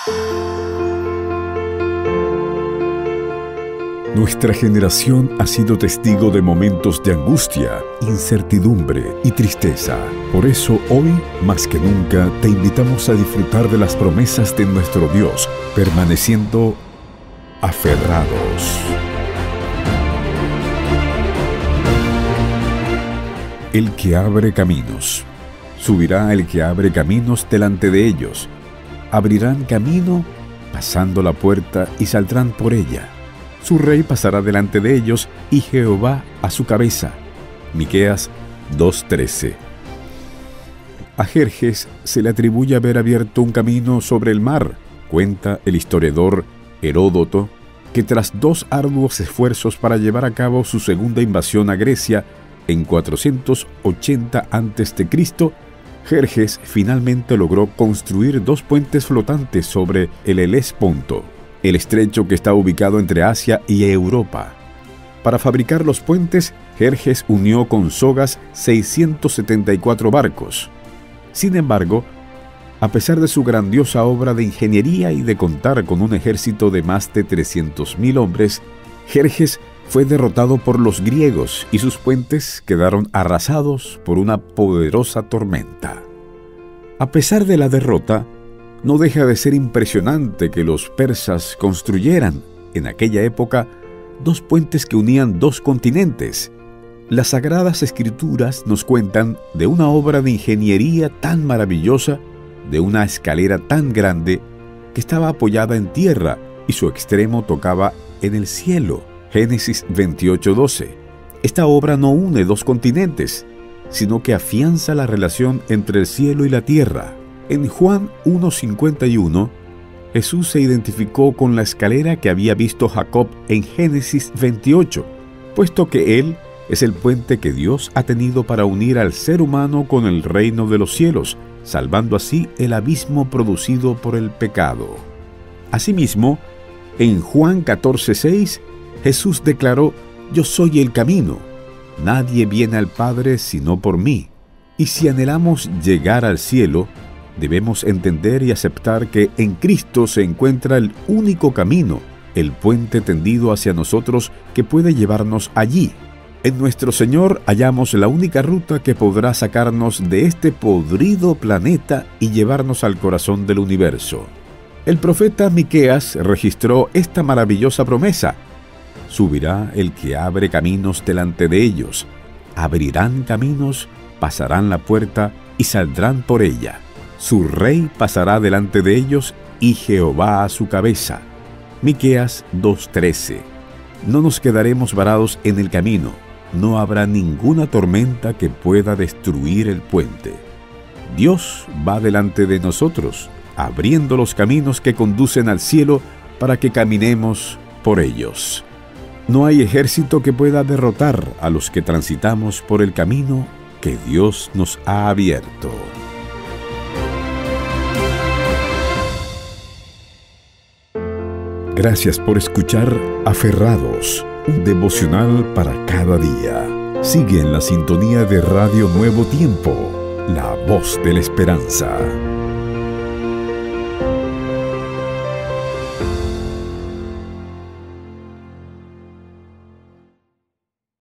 Nuestra generación ha sido testigo de momentos de angustia, incertidumbre y tristeza. Por eso hoy, más que nunca, te invitamos a disfrutar de las promesas de nuestro Dios, permaneciendo aferrados. El que abre caminos. Subirá el que abre caminos delante de ellos. Abrirán camino pasando la puerta y saldrán por ella. Su rey pasará delante de ellos y Jehová a su cabeza. Miqueas 2:13. A Jerjes se le atribuye haber abierto un camino sobre el mar. Cuenta el historiador Heródoto que tras 2 arduos esfuerzos para llevar a cabo su segunda invasión a Grecia en 480 a.C., Jerjes finalmente logró construir 2 puentes flotantes sobre el Helesponto, el estrecho que está ubicado entre Asia y Europa. Para fabricar los puentes, Jerjes unió con sogas 674 barcos. Sin embargo, a pesar de su grandiosa obra de ingeniería y de contar con un ejército de más de 300.000 hombres, Jerjes fue derrotado por los griegos y sus puentes quedaron arrasados por una poderosa tormenta. A pesar de la derrota, no deja de ser impresionante que los persas construyeran, en aquella época, 2 puentes que unían 2 continentes. Las Sagradas Escrituras nos cuentan de una obra de ingeniería tan maravillosa, de una escalera tan grande, que estaba apoyada en tierra y su extremo tocaba en el cielo. Génesis 28:12. Esta obra no une 2 continentes, sino que afianza la relación entre el cielo y la tierra. En Juan 1:51, Jesús se identificó con la escalera que había visto Jacob en Génesis 28, puesto que él es el puente que Dios ha tenido para unir al ser humano con el reino de los cielos, salvando así el abismo producido por el pecado. Asimismo, en Juan 14:6, Jesús declaró: «Yo soy el camino. Nadie viene al Padre sino por mí». Y si anhelamos llegar al cielo, debemos entender y aceptar que en Cristo se encuentra el único camino, el puente tendido hacia nosotros que puede llevarnos allí. En nuestro Señor hallamos la única ruta que podrá sacarnos de este podrido planeta y llevarnos al corazón del universo. El profeta Miqueas registró esta maravillosa promesa: «Subirá el que abre caminos delante de ellos. Abrirán caminos, pasarán la puerta y saldrán por ella. Su rey pasará delante de ellos y Jehová a su cabeza». Miqueas 2:13. No nos quedaremos varados en el camino. No habrá ninguna tormenta que pueda destruir el puente. Dios va delante de nosotros, abriendo los caminos que conducen al cielo para que caminemos por ellos. No hay ejército que pueda derrotar a los que transitamos por el camino que Dios nos ha abierto. Gracias por escuchar Aferrados, un devocional para cada día. Sigue en la sintonía de Radio Nuevo Tiempo, la voz de la esperanza.